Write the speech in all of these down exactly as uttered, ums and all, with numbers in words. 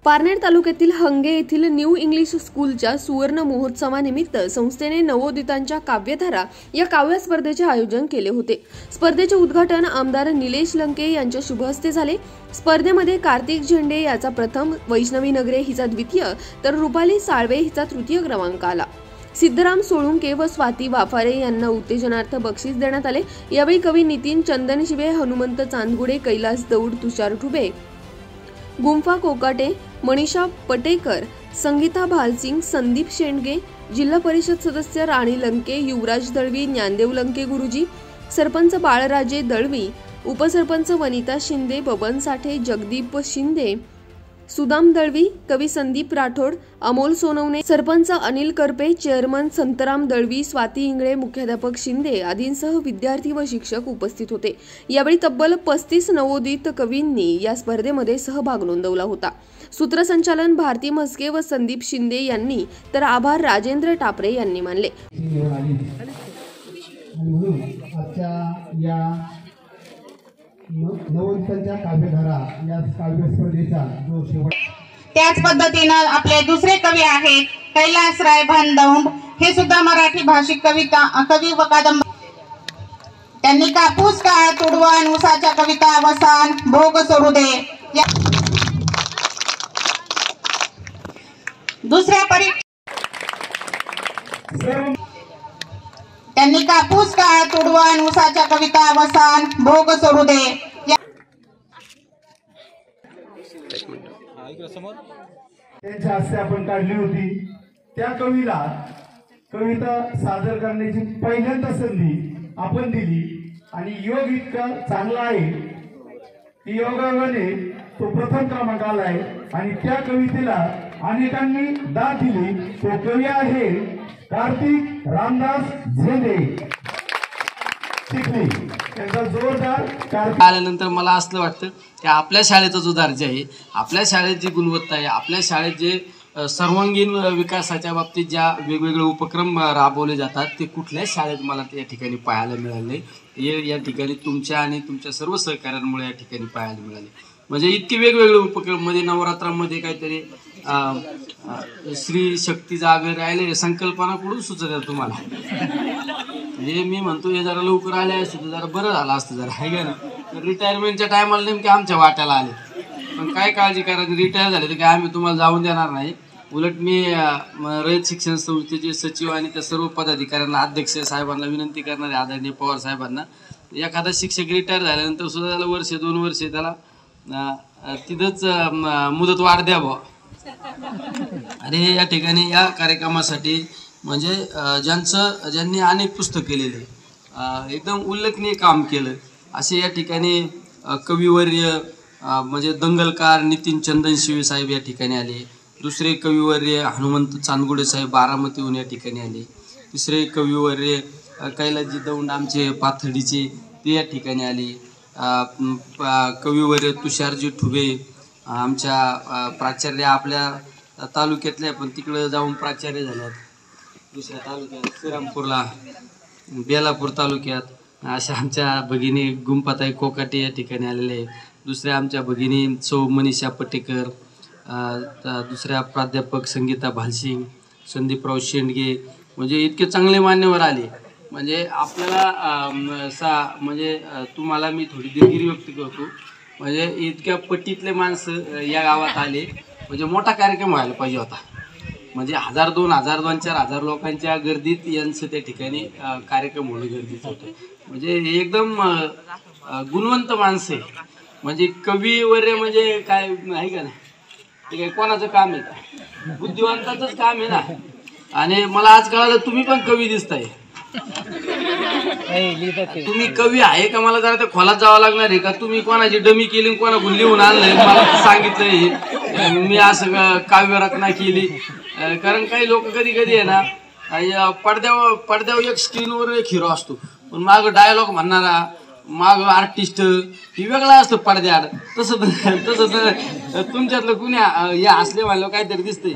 पारनेर तालुक्यातील हंगे येथील new English स्कूलच्या सुवर्ण महोत्सवानिमित्त संस्थेने नवोदितांच्या काव्यधारा या काव्य स्पर्धेचे आयोजन केले होते। स्पर्धेचे उद्घाटन आमदार निलेश लंके यांच्या शुभ हस्ते झाले। स्पर्धेमध्ये कार्तिक झेंडे याचा प्रथम, वैष्णवी नगरे हिचा द्वितीय तर रुपाली साळवे हिचा तृतीय क्रमांक आला। सिद्धराम सोळुंके व स्वाती वाफारे यांना उत्तेजनार्थ बक्षीस देण्यात आले। यावेळी कवी नितीन चंदनशिवे, हनुमंत चांदगुडे, कैलास दौड, तुषार ठुबे, गुंफा कोकाटे, मनीषा पटेकर, संगीता भालसिंग, संदीप शेंडगे, जिल्हा परिषद सदस्य राणी लंके, युवराज दळवी, ज्ञानदेव लंके गुरुजी, सरपंच बाळराजे दळवी, उपसरपंच वनिता शिंदे, बबन साठे, जगदीप शिंदे, सुदाम दळवी, कवी संदीप राठोड, अमोल सोनवणे, सरपंच अनिल करपे, चेअरमन संतराम दळवी, स्वाती इंगळे, मुख्याध्यापक शिंदे आदींसह विद्यार्थी व शिक्षक उपस्थित होते। यावेळी तब्बल पस्तीस नवोदित कवींनी या स्पर्धेमध्ये सहभाग नोंदवला होता। सूत्रसंचालन भारती म्हस्के व संदीप शिंदे यांनी तर आभार राजेंद्र टापरे यांनी मानले। नवोदितांच्या काव्यधारा या काव्य स्पर्धेचा जो शेवट त्याच पद्धतीने आपले दुसरे कवी आहेत कैलासराय भानदौंड, हे सुद्धा मराठी भाषिक कविता कवी व कादंबरी। त्यांनी कापूस काळ तुडवण, उसाच्या कविता वसान, भोग सोडू दे या दुसऱ्या परी त्यांनी कापूस काळ तुडवण, उसाच्या कविता वसान, भोग सोडू दे या त्यांच्या हस्ते आपण काढली होती। त्या कवीला कविता सादर करण्याची पहिल्यांदा संधी आपण दिली आणि योग इतका चांगला आहे की योगाने तो प्रथम क्रमांक आलाय आणि त्या कवितेला अनेकांनी दाद दिली। तो कवी आहे कार्तिक रामदास झेंडे चिखली। त्यांचा जोरदार आल्यानंतर मला असं वाटतं की आपल्या शाळेचा जो दर्जा आहे, आपल्या शाळेत जी गुणवत्ता आहे, आपल्या शाळेत जे सर्वांगीण विकासाच्या बाबतीत ज्या वेगवेगळे उपक्रम राबवले जातात ते कुठल्याच शाळेत मला या ठिकाणी पाहायला मिळाले। हे या ठिकाणी तुमच्या आणि तुमच्या सर्व सहकार्यांमुळे या ठिकाणी पाहायला मिळाले। म्हणजे इतके वेगवेगळे उपक्रम मध्ये नवरात्रामध्ये काहीतरी श्री शक्ती जागर राहिले संकल्पना कुठून सुचत तुम्हाला? म्हणजे मी म्हणतो हे जरा लवकर आले असते तर जरा बरं झालं असतं जरा, आहे का ना। रिटायरमेंटच्या टायमाला नेमके आमच्या वाट्याला आले, पण काय काळजी करायची, रिटायर झाले तर काय आम्ही तुम्हाला जाऊन देणार नाही। उलट मी रयत शिक्षण संस्थेचे सचिव आणि त्या सर्व पदाधिकाऱ्यांना, अध्यक्ष साहेबांना विनंती करणार आहे, आदरणीय पवार साहेबांना, एखादा शिक्षक रिटायर झाल्यानंतर सुद्धा त्याला वर्ष दोन वर्षे त्याला तिथंच मुदत वाढ द्यावं। आणि या ठिकाणी या कार्यक्रमासाठी म्हणजे ज्यांचं ज्यांनी अनेक पुस्तक केलेले, एकदम उल्लेखनीय काम केलं असे या ठिकाणी कविवर्य म्हणजे दंगलकार नितीन चंदनशिवे साहेब या ठिकाणी आले। दुसरे कविवर्य हनुमंत चांदगुडे साहेब बारामतीहून या ठिकाणी आले। तिसरे कविवर्य कैलासजी दौंड आमचे पाथर्डीचे ते या ठिकाणी आले। कविवर्य तुषारजी ठुबे आमच्या प्राचार्य आपल्या तालुक्यातल्या, पण तिकडं जाऊन प्राचार्य झाल्यात दुसऱ्या तालुक्यात, श्रीरामपूरला, बेलापूर तालुक्यात। अशा आमच्या भगिनी गुंपाताई कोकाटे या ठिकाणी आलेले आहेत। दुसऱ्या आमच्या भगिनी सौ मनीषा पटेकर, दुसऱ्या प्राध्यापक संगीता भालसिंग, संदीपराव शेंडगे, म्हणजे इतके चांगले मान्यवर आले। म्हणजे आपल्याला सा म्हणजे तुम्हाला मी थोडी दिलगिरी व्यक्त करतो, म्हणजे इतक्या पट्टीतले माणसं या गावात आले, म्हणजे मोठा कार्यक्रम व्हायला पाहिजे होता। म्हणजे हजार दोन हजार दोन चार हजार लोकांच्या गर्दीत यांचं त्या ठिकाणी कार्यक्रम होणं गरजेचं होतं। म्हणजे एकदम गुणवंत माणसं आहे, म्हणजे कविवर्य म्हणजे काय आहे का नाही, ते काय कोणाचं काम आहे का, बुद्धिवंताचंच काम आहे ना। आणि मला आज कळालं तुम्ही पण कवी दिसताय। तुम्ही कवी आहे का मला जरा त्या खोलात जावं लागणार आहे का? तुम्ही कोणाची डमी केली, कोणा लिहून आणलंय मला सांगितलंय, मी असं काव्य रचना केली। कारण काही लोक कधी कधी आहे ना पडद्यावर पडद्यावर एक स्क्रीनवर एक हिरो असतो, पण माग डायलॉग म्हणणारा, माग आर्टिस्ट ही वेगळा असतो पडद्याआड। तसं तसं तुमच्यातलं कुणी हे असले म्हणलं काहीतरी दिसतंय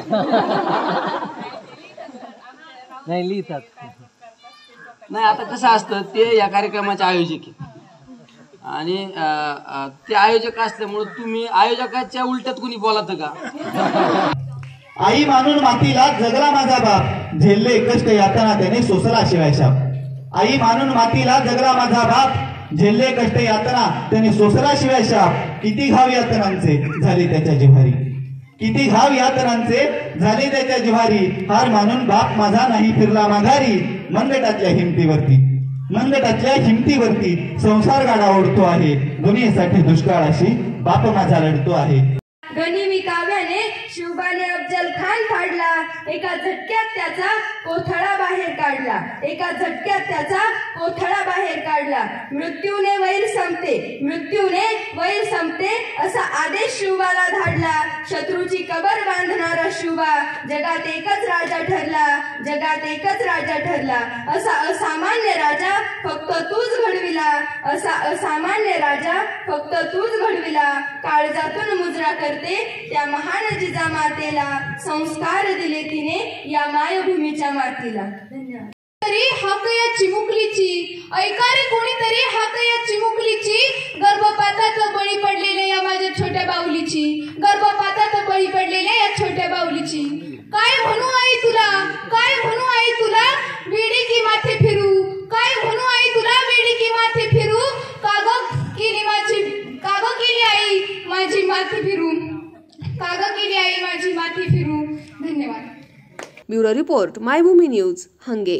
नाही लिहितात नाही। आता कसं असतं ते या कार्यक्रमाचे आयोजक आणि अं, अं, ते आयोजक असल्यामुळे तुम्ही आयोजकाच्या उलट्यात कुणी बोलात का? आई मानून मातीला जगला माझा बाप, झेलले कष्ट यातना त्याने सोसला शिवाय शाप। आई मानून मातीला जगला माझा बाप, झेलले कष्ट यातना त्याने सोसला शिवाय शाप। किती घाव यातनांचे झाले त्याच्या जिव्हारी, किती घाव यातनांचे झाले त्याच्या जिव्हारी। हार मानून बाप माझा नाही फिरला माघारी, मनगटातल्या हिमतीवरती मनगटातल्या हिमतीवरती संसार गाडा ओढतो आहे। दुनियेसाठी दुष्काळाशी बाप माझा लढतो आहे। गनिमी काव्याने शिवबाने अफजल खान फाडला, एका झटक्यात त्याचा कोथळा बाहेर काढला, एका झटक्यात त्याचा कोथळा बाहेर काढला। मृत्यूने वैर संपते, मृत्यूने वैर संपते असा आदेश शिवबाला धाडला। शत्रूची कबर बांधणारा शिवबा जगात एकच राजा ठरला, जगात एकच राजा ठरला। असा असामान्य राजा फक्त तूच घडविला, असा असामान्य राजा फक्त तूच घडविला। काळजातून मुजरा करते त्या महान जिजामातेला, संस्कार दिले तिने या मायभूमीच्या मातीला। धन्यवाद। तरी हाक या चिमुकलीची, ऐका रे कोणीतरी हाक या चिमुकलीची, गर्भपातात बळी पडलेल्या या माझ्या छोट्या बाहुलीची, गर्भपातात बळी पडलेल्या या छोट्या बाहुलीची। काय म्हणू आई तुला, काय म्हणू आई तुला, वेडी की माथे फिरू, काय म्हणू आई तुला, वेडी की माथे फिरू। काग केली माझी, काग केली आई माझी माथे फिरू, काग केली आई माझी माथे फिरू। धन्यवाद। Bureau report, Maybhumi news, Hange.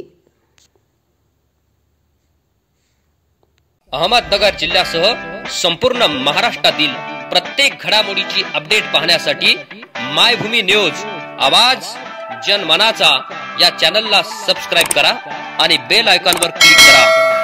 Ahmednagar जिल्ह्यासह संपूर्ण महाराष्ट्रातील प्रत्येक घडामोडीची अपडेट पाहण्यासाठी मायभूमी न्यूज आवाज जनमनाचा या चॅनलला सबस्क्राईब करा आणि बेल आयकॉनवर क्लिक करा।